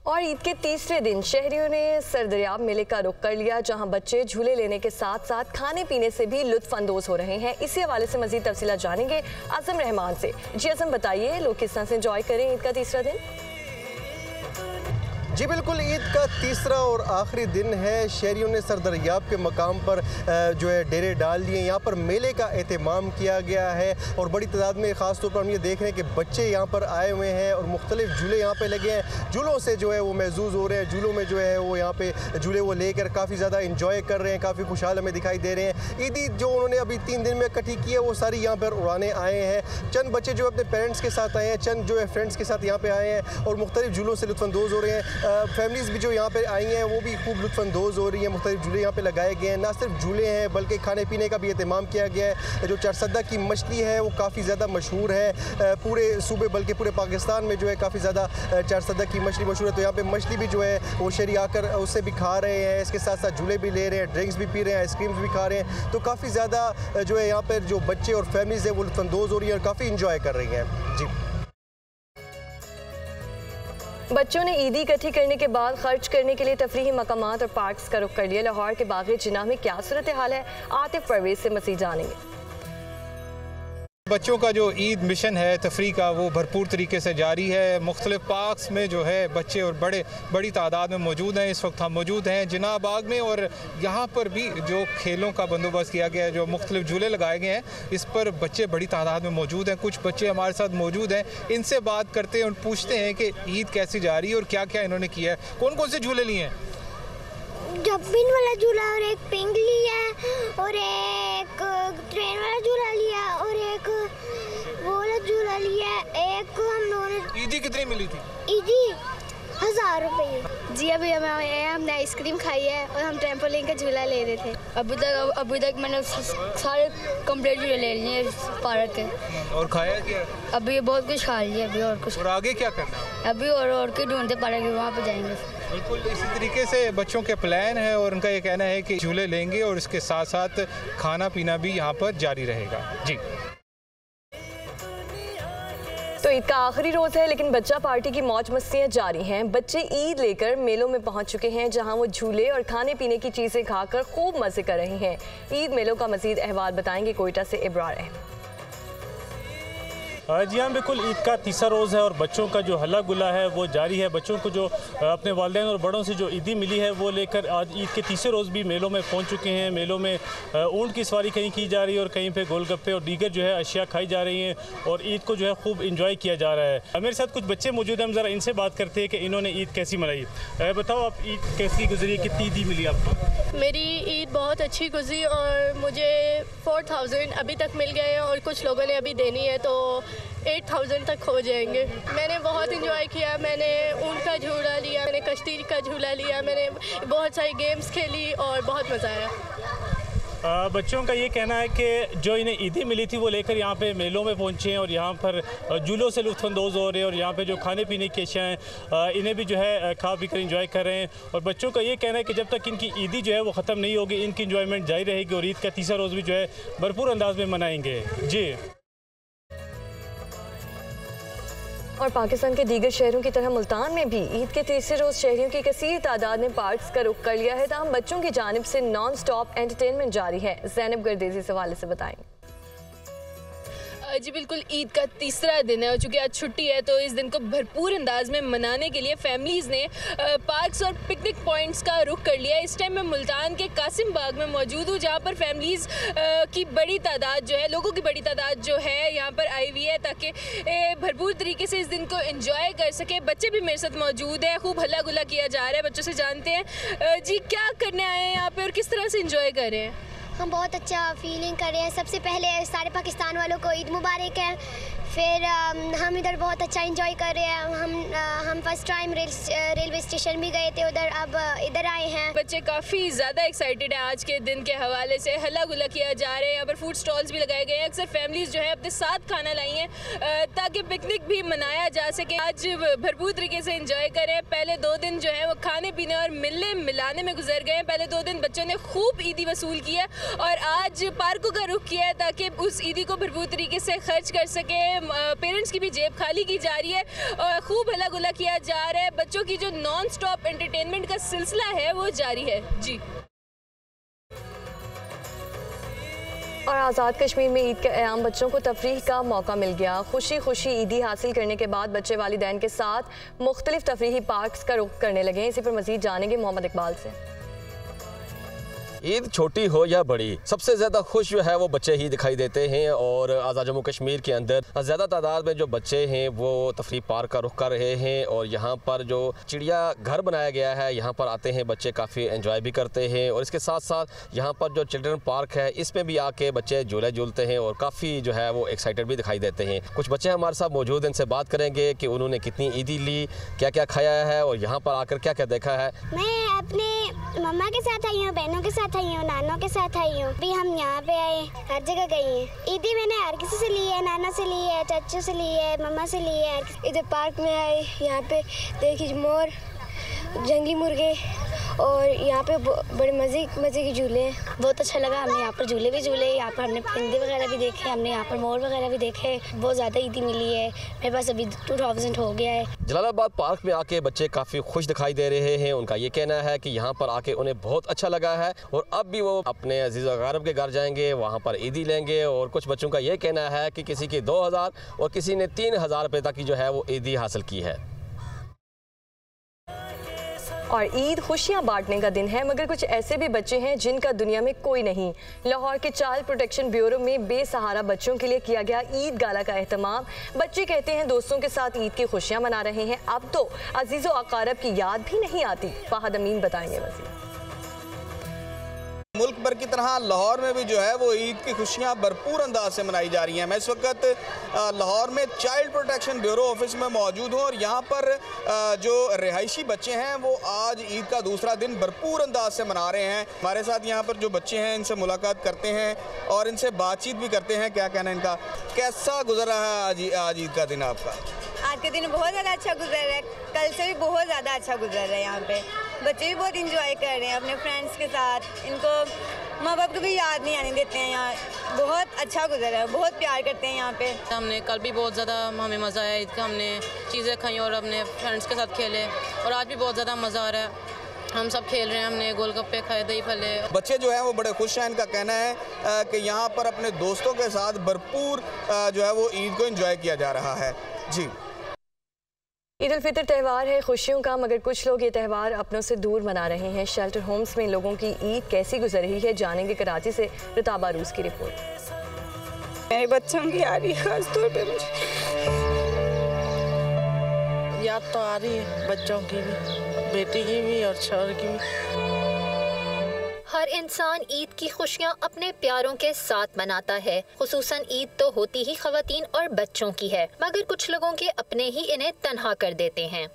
और ईद के तीसरे दिन शहरियों ने सरदरियाब मेले का रुख कर लिया, जहां बच्चे झूले लेने के साथ साथ खाने पीने से भी लुत्फ अंदोज हो रहे हैं। इसी हवाले से मजीद तफसीलात जानेंगे आजम रहमान से। जी आजम, बताइए लोग किस तरह से एंजॉय करें ईद का तीसरा दिन? जी बिल्कुल, ईद का तीसरा और आखिरी दिन है। शहरियों ने सरदरियाब के मकाम पर जो है डेरे डाल दिए। यहाँ पर मेले का एहतमाम किया गया है और बड़ी तादाद में ख़ास तौर पर हम ये देख रहे हैं कि बच्चे यहाँ पर आए हुए हैं और मुख्तलिफ झूले यहाँ पे लगे हैं। झूलों से जो है वो महजूज़ हो रहे हैं। झूलों में जो है वो यहाँ पे झूले वो लेकर काफ़ी ज़्यादा इंजॉय कर रहे हैं, काफ़ी खुशहाल हमें दिखाई दे रहे हैं। ईदी जो उन्होंने अभी 3 दिन में इकट्ठी की है वो सारी यहाँ पर उड़ाने आए हैं। चंद बच्चे जो अपने पेरेंट्स के साथ आए हैं, चंद जो है फ्रेंड्स के साथ यहाँ पर आए हैं और मुख्तलिफ झूलों से लुत्फ़अंदोज़ हो रहे हैं। फैमिलीज़ भी जो यहाँ पे आई हैं वो भी खूब लुत्फ़अंदोज़ हो रही हैं। मुख्तलिफ झूले यहाँ पे लगाए गए हैं। ना सिर्फ झूले हैं बल्कि खाने पीने का भी एहतमाम किया गया है। जो चारसद्दा की मछली है वो काफ़ी ज़्यादा मशहूर है पूरे सूबे बल्कि पूरे पाकिस्तान में जो है काफ़ी ज़्यादा चारसद्दा की मछली मशहूर है। तो यहाँ पे मछली भी जो है वो शहरी आकर उससे भी खा रहे हैं। इसके साथ साथ झूले भी ले रहे हैं, ड्रिंक्स भी पी रहे हैं, आइसक्रीम्स भी खा रहे हैं। तो काफ़ी ज़्यादा जो है यहाँ पर जो बच्चे और फैमिलीज़ है वो लुत्फ़अंदोज़ हो रही है और काफ़ी इंजॉय कर रही हैं। जी, बच्चों ने ईदी इकट्ठी करने के बाद खर्च करने के लिए तफरीही मकामात और पार्क्स का रुख कर लिया। लाहौर के बाग़ जिन्ना में क्या सूरत हाल है, आतिफ परवेज से मज़ीद जानेंगे। बच्चों का जो ईद मिशन है तफरी का वो भरपूर तरीके से जारी है। मुख्तलिफ पार्क्स में जो है बच्चे और बड़ी तादाद में मौजूद हैं। इस वक्त हम मौजूद हैं जिन्ना बाग में और यहाँ पर भी जो खेलों का बंदोबस्त किया गया है, जो मुख्तलिफ झूले लगाए गए हैं, इस पर बच्चे बड़ी तादाद में मौजूद हैं। कुछ बच्चे हमारे साथ मौजूद हैं, इनसे बात करते हैं और पूछते हैं कि ईद कैसी जा रही है और क्या क्या इन्होंने किया है। कौन कौन से झूले लिए हैं? जंपिंग वाला झूला और एक पिंग लिया और एक ट्रेन वाला झूला लिया और एक वो वाला झूला लिया। एक हम दोनों। ईदी कितनी मिली थी? ईदी 1000 रुपये। जी अभी हम आए हैं, हमने आइसक्रीम खाई है और हम ट्रैम्पोलिन का झूला ले रहे थे। अभी तक मैंने सारे कंप्लीट झूले ले लिए पार्क के। और खाया क्या? अभी बहुत कुछ खा लिया, अभी और कुछ। और आगे क्या करना है? अभी और के ढूंढते पार्क, वहाँ पे जाएंगे। बिल्कुल इसी तरीके से बच्चों के प्लान है और उनका ये कहना है कि झूले लेंगे और इसके साथ साथ खाना पीना भी यहाँ पर जारी रहेगा। जी, तो ईद का आखिरी रोज़ है लेकिन बच्चा पार्टी की मौज मस्तियाँ जारी हैं। बच्चे ईद लेकर मेलों में पहुंच चुके हैं, जहां वो झूले और खाने पीने की चीज़ें खाकर खूब मज़े कर रहे हैं। ईद मेलों का मज़ीद अहवाल बताएंगे कोयटा से इब्रार अहमद। जी हाँ, बिल्कुल ईद का तीसरा रोज़ है और बच्चों का जो हल्ला गुल्ला है वो जारी है। बच्चों को जो अपने वालिदैन और बड़ों से जो ईदी मिली है वो लेकर आज ईद के तीसरे रोज़ भी मेलों में पहुंच चुके हैं। मेलों में ऊँट की सवारी कहीं की जा रही है और कहीं पे गोलगप्पे और दीगर जो है अशिया खाई जा रही हैं और ईद को जो है खूब इंजॉय किया जा रहा है। मेरे साथ कुछ बच्चे मौजूद हैं, हम ज़रा इनसे बात करते हैं कि इन्होंने ईद कैसी मनाई। बताओ आप ईद कैसी गुजरी, कितनी ईदी मिली आपको? मेरी ईद बहुत अच्छी गुजरी और मुझे 4000 अभी तक मिल गए हैं और कुछ लोगों ने अभी देनी है तो 8000 तक हो जाएंगे। मैंने बहुत इंजॉय किया। मैंने ऊँट का झूला लिया, मैंने कश्ती का झूला लिया, मैंने बहुत सारी गेम्स खेली और बहुत मज़ा आया। बच्चों का ये कहना है कि जो इन्हें ईदी मिली थी वो लेकर यहाँ पे मेलों में पहुँचे हैं और यहाँ पर झूलों से लुत्फ़अंदोज़ हो रहे हैं और यहाँ पे जो खाने पीने की अशियाँ हैं इन्हें भी जो है खा पी कर इंजॉय कर रहे हैं। और बच्चों का ये कहना है कि जब तक इनकी ईदी जो है वो ख़त्म नहीं होगी, इनकी इंजॉयमेंट जारी रहेगी और ईद का तीसरा रोज़ भी जो है भरपूर अंदाज में मनाएंगे। जी, और पाकिस्तान के दीगर शहरों की तरह मुल्तान में भी ईद के तीसरे रोज़ शहरियों की कसीर तादाद ने पार्क्स का रुख कर लिया है। तमाम बच्चों की जानिब से नॉन स्टॉप एंटरटेनमेंट जारी है। ज़ैनब गर्देज़ी इस हवाले से बताएंगे। जी बिल्कुल, ईद का तीसरा दिन है और चूँकि आज छुट्टी है तो इस दिन को भरपूर अंदाज में मनाने के लिए फैमिलीज़ ने पार्क्स और पिकनिक पॉइंट्स का रुख कर लिया है। इस टाइम मैं मुल्तान के कासिम बाग में मौजूद हूँ, जहाँ पर फैमिलीज़ की बड़ी तादाद जो है, लोगों की बड़ी तादाद जो है यहाँ पर आई हुई है ताकि भरपूर तरीके से इस दिन को एंजॉय कर सके। बच्चे भी मेरे साथ मौजूद हैं, खूब हल्ला गुल्ला किया जा रहा है। बच्चों से जानते हैं जी क्या करने आए हैं यहाँ पर और किस तरह से इंजॉय कर रहे हैं। हम बहुत अच्छा फीलिंग कर रहे हैं। सबसे पहले सारे पाकिस्तान वालों को ईद मुबारक है। फिर हम इधर बहुत अच्छा एंजॉय कर रहे हैं। हम फर्स्ट टाइम रेलवे स्टेशन भी गए थे उधर, अब इधर आए हैं। बच्चे काफ़ी ज़्यादा एक्साइटेड हैं आज के दिन के हवाले से। हल्ला गुल्ला किया जा रहा है, यहाँ पर फूड स्टॉल्स भी लगाए गए हैं। अक्सर फैमिलीज़ जो है अपने साथ खाना लाई हैं ताकि पिकनिक भी मनाया जा सके। आज भरपूर तरीके से इंजॉय करें। पहले 2 दिन जो है वो खाने पीने और मिलने मिलाने में गुजर गए हैं। पहले 2 दिन बच्चों ने खूब ईदी वसूल किया और आज पार्कों का रुख किया है ताकि उस ईदी को भरपूर तरीके से खर्च कर सके, पेरेंट्स की भी जेब खाली की जा रही है और खूब हल्ला गुल्ला किया जा रहा है। बच्चों की जो नॉन स्टॉप एंटरटेनमेंट का सिलसिला है वो जारी है जी। और आज़ाद कश्मीर में ईद के अयाम बच्चों को तफरीह का मौका मिल गया। खुशी खुशी ईदी हासिल करने के बाद बच्चे वालिदैन के साथ मुख्तलिफ तफरीही पार्क्स का रुख करने लगे हैं। इसी पर मजीद जानेंगे मोहम्मद इकबाल से। ईद छोटी हो या बड़ी, सबसे ज़्यादा खुश जो है वो बच्चे ही दिखाई देते हैं। और आज़ाद जम्मू कश्मीर के अंदर ज़्यादा तादाद में जो बच्चे हैं वो तफरीह पार्क का रुख कर रहे हैं। और यहाँ पर जो चिड़िया घर बनाया गया है, यहाँ पर आते हैं बच्चे, काफ़ी एंजॉय भी करते हैं। और इसके साथ साथ यहाँ पर जो चिल्ड्रन पार्क है, इसमें भी आके बच्चे झूले झूलते हैं और काफ़ी जो है वो एक्साइटेड भी दिखाई देते हैं। कुछ बच्चे हमारे साथ मौजूद हैं, इनसे बात करेंगे कि उन्होंने कितनी ईदी ली, क्या क्या खाया है और यहाँ पर आकर क्या क्या देखा है। मैं अपने मम्मा के साथ आई हूँ, बहनों के साथ आई हूँ, नानों के साथ आई हूँ। अभी हम यहाँ पे आए, हर जगह गई हैं। ईदी मैंने हर किसी से ली है, नाना से ली है, चाचू से ली है, मम्मा से ली है। इधर पार्क में आए, यहाँ पे देखिए मोर, जंगली मुर्गे और यहाँ पे बड़े मज़े के झूले हैं। बहुत अच्छा लगा। हमने यहाँ पर झूले भी झूले, यहाँ पर हमने परिंदे वगैरह भी देखे, हमने यहाँ पर मोर वगैरह भी देखे। बहुत ज़्यादा ईदी मिली है। मेरे पास अभी 2000 हो गया है। जलालाबाद पार्क में आके बच्चे काफ़ी खुश दिखाई दे रहे हैं। उनका ये कहना है कि यहाँ पर आके उन्हें बहुत अच्छा लगा है और अब भी वो अपने अजीज़ व अक़ारिब के घर जाएंगे, वहाँ पर ईदी लेंगे। और कुछ बच्चों का ये कहना है कि किसी की 2000 और किसी ने 3000 रुपये तक की जो है वो ईदी हासिल की है। और ईद खुशियां बांटने का दिन है, मगर कुछ ऐसे भी बच्चे हैं जिनका दुनिया में कोई नहीं। लाहौर के चाइल्ड प्रोटेक्शन ब्यूरो में बेसहारा बच्चों के लिए किया गया ईद गाला का एहतमाम। बच्चे कहते हैं दोस्तों के साथ ईद की खुशियां मना रहे हैं, अब तो अजीज़ो अक़ारिब की याद भी नहीं आती। फ़ाहद अमीन बताएंगे मज़ीद। मुल्क भर की तरह लाहौर में भी जो है वो ईद की खुशियां भरपूर अंदाज से मनाई जा रही हैं। मैं इस वक्त लाहौर में चाइल्ड प्रोटेक्शन ब्यूरो ऑफिस में मौजूद हूँ और यहाँ पर जो रिहायशी बच्चे हैं वो आज ईद का दूसरा दिन भरपूर अंदाज से मना रहे हैं। हमारे साथ यहाँ पर जो बच्चे हैं इनसे मुलाकात करते हैं और इनसे बातचीत भी करते हैं। क्या कहना है इनका, कैसा गुजर रहा है आज ईद का दिन आपका? आज के दिन बहुत ज़्यादा अच्छा गुजर रहा है, कल से भी बहुत ज़्यादा अच्छा गुजर रहा है। यहाँ पे बच्चे भी बहुत इंजॉय कर रहे हैं अपने फ्रेंड्स के साथ। इनको माँ बाप को भी याद नहीं आने देते हैं। यहाँ बहुत अच्छा गुजर रहा है, बहुत प्यार करते हैं यहाँ पे। हमने कल भी बहुत ज़्यादा हमें मज़ा आया ईद का, हमने चीज़ें खाई और अपने फ्रेंड्स के साथ खेले और आज भी बहुत ज़्यादा मज़ा आ रहा है। हम सब खेल रहे हैं, हमने गोलगप्पे खाए, दही फले। बच्चे जो हैं वो बड़े खुश हैं। इनका कहना है कि यहाँ पर अपने दोस्तों के साथ भरपूर जो है वो ईद को एंजॉय किया जा रहा है। जी, ईद उल फितर त्यौहार है खुशियों का, मगर कुछ लोग ये त्यौहार अपनों से दूर मना रहे हैं। शेल्टर होम्स में लोगों की ईद कैसी गुजर रही है, जानेंगे कराची से रताबा रूस की रिपोर्ट। मेरे बच्चों की आ रही है खास तौर पे मुझे याद तो आ रही है, बच्चों की भी, बेटी की भी और शौहर की भी। हर इंसान ईद की खुशियाँ अपने प्यारों के साथ मनाता है। खुसूसन ईद तो होती ही ख़वातीन और बच्चों की है, मगर कुछ लोगों के अपने ही इन्हें तन्हा कर देते हैं।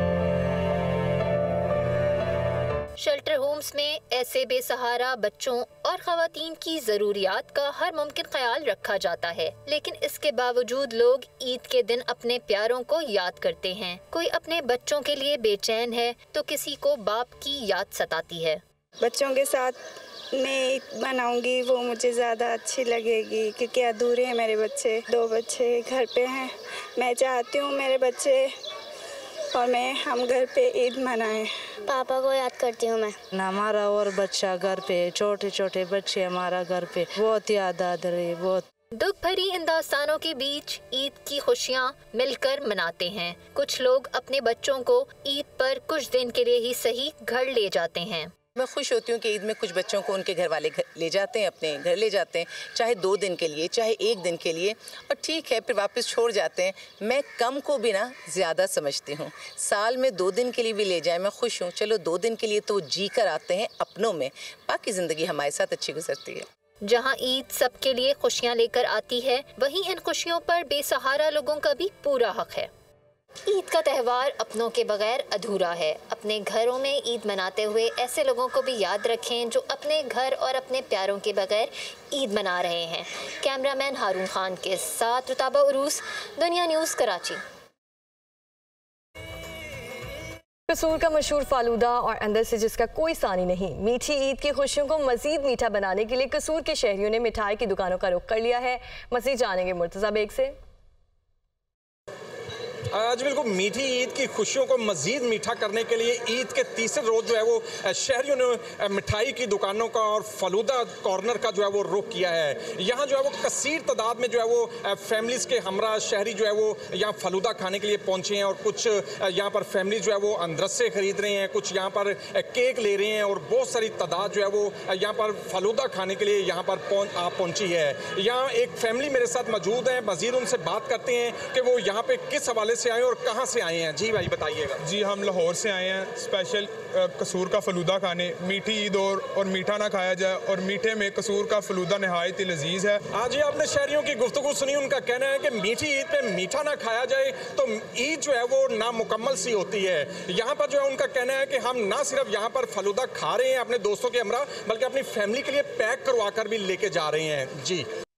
शेल्टर होम्स में ऐसे बेसहारा बच्चों और ख़वातीन की ज़रूरियात का हर मुमकिन ख्याल रखा जाता है, लेकिन इसके बावजूद लोग ईद के दिन अपने प्यारों को याद करते हैं। कोई अपने बच्चों के लिए बेचैन है तो किसी को बाप की याद सताती है। बच्चों के साथ मैं ईद मनाऊंगी, वो मुझे ज़्यादा अच्छी लगेगी क्योंकि अधूरे हैं मेरे बच्चे। 2 बच्चे घर पे हैं। मैं चाहती हूँ मेरे बच्चे और हम घर पे ईद मनाएं। पापा को याद करती हूँ मैं। हमारा और बच्चा घर पे, छोटे छोटे बच्चे हमारा घर पे, बहुत याद आ रही, बहुत। दुख भरी इन दास्तानों के बीच ईद की खुशियाँ मिलकर मनाते हैं। कुछ लोग अपने बच्चों को ईद पर कुछ दिन के लिए ही सही घर ले जाते हैं। मैं खुश होती हूँ कि ईद में कुछ बच्चों को उनके घर वाले ले जाते हैं, अपने घर ले जाते हैं, चाहे 2 दिन के लिए, चाहे 1 दिन के लिए, और ठीक है फिर वापस छोड़ जाते हैं। मैं कम को भी ना ज़्यादा समझती हूँ। साल में 2 दिन के लिए भी ले जाए मैं खुश हूँ। चलो 2 दिन के लिए तो वो जी कर आते हैं अपनों में, बाकी ज़िंदगी हमारे साथ अच्छी गुजरती है। जहाँ ईद सबके लिए खुशियाँ लेकर आती है, वहीं इन खुशियों पर बेसहारा लोगों का भी पूरा हक है। ईद का त्यौहार अपनों के बगैर अधूरा है। अपने घरों में ईद मनाते हुए ऐसे लोगों को भी याद रखें जो अपने घर और अपने प्यारों के बगैर ईद मना रहे हैं। कैमरामैन हारून खान के साथ रताबा उरूस, दुनिया न्यूज़, कराची। कसूर का मशहूर फालूदा और अंदर से जिसका कोई सानी नहीं। मीठी ईद की खुशियों को मजीद मीठा बनाने के लिए कसूर के शहरियों ने मिठाई की दुकानों का रुख कर लिया है। मजीद जानेंगे मुर्तज़ा बेग से। आज बिल्कुल मीठी ईद की खुशियों को मजीद मीठा करने के लिए ईद के तीसरे रोज जो है वो शहरियों ने मिठाई की दुकानों का और फलूदा कॉर्नर का जो है वो रुख किया है। यहाँ जो है वो कसीर तादाद में जो है वो फैमिलीज़ के हमरा शहरी जो है वो यहाँ फलूदा खाने के लिए पहुँचे हैं और कुछ यहाँ पर फैमिली जो है वो अंदरसे खरीद रहे हैं, कुछ यहाँ पर केक ले रहे हैं और बहुत सारी तादाद जो है वो यहाँ पर फलूदा खाने के लिए यहाँ पर पहुँची है। यहाँ एक फैमिली मेरे साथ मौजूद है, मजीद उनसे बात करते हैं कि वो यहाँ पे किस हवाले से आए और कहाँ से आए हैं। जी भाई बताइएगा। जी हम लाहौर से आए हैं स्पेशल कसूर का फलूदा खाने। मीठी ईद और मीठा ना खाया जाए और मीठे में कसूर का फलूदा नहायत ही लजीज है। आज ही आपने शहरियों की गुफ्तगू सुनी, उनका कहना है कि मीठी ईद पे मीठा ना खाया जाए तो ईद जो है वो नामुकम्मल सी होती है। यहाँ पर जो है उनका कहना है कि हम ना सिर्फ यहाँ पर फलूदा खा रहे हैं अपने दोस्तों के हमरा, बल्कि अपनी फैमिली के लिए पैक करवा कर भी लेके जा रहे हैं। जी।